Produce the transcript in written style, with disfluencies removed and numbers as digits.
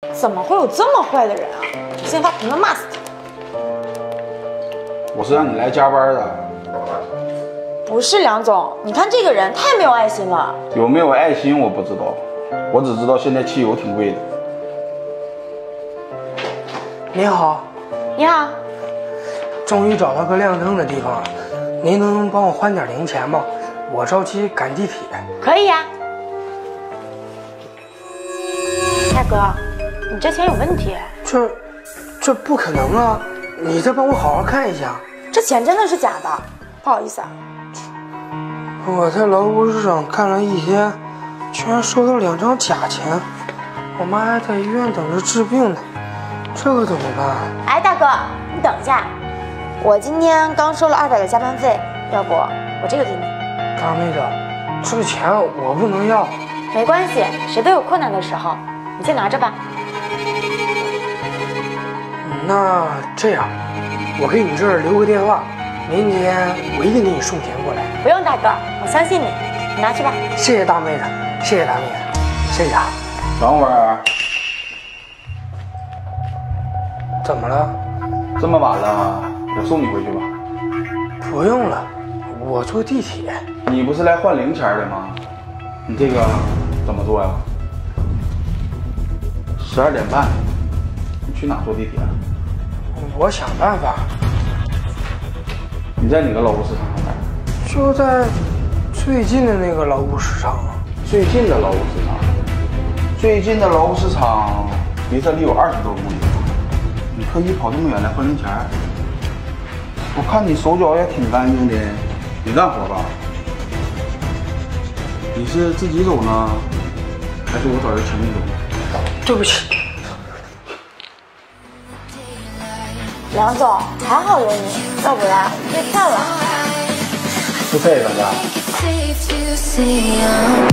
怎么会有这么坏的人啊？我先发评论骂死他！ 我是让你来加班的。 不是梁总，你看这个人太没有爱心了。 有没有爱心我不知道，我只知道现在汽油挺贵的。 你好， 你好， 终于找到个亮灯的地方了，您能帮我换点零钱吗？我着急赶地铁。 可以呀。大哥，你这钱有问题。 这不可能啊！你再帮我好好看一下。 这钱真的是假的，不好意思啊。 我在劳务市场干了一天，居然收到2张假钱，我妈还在医院等着治病呢，这可怎么办？ 哎，大哥，你等一下，我今天刚收了200的加班费，要不我这个给你。 大妹子，这个钱我不能要。 没关系，谁都有困难的时候，你先拿着吧。 那这样，我给你这儿留个电话，明天我一定给你送钱过来。 不用，大哥，我相信你，你拿去吧。 谢谢大妹子，谢谢大妹子，谢谢啊。 等会儿， 怎么了？ 这么晚了，我送你回去吧。 不用了，我坐地铁。 你不是来换零钱的吗？你这个怎么做呀？12点半，你去哪坐地铁？ 我想办法。 你在哪个劳务市场上班？ 就在最近的那个劳务市场。 最近的劳务市场，最近的劳务市场离这里有20多公里。你特意跑这么远来换零钱？我看你手脚也挺干净的，你干活吧？你是自己走呢，还是我找人请你走？ 对不起。 梁总，还好有你，要不然被骗了。 付费了吧？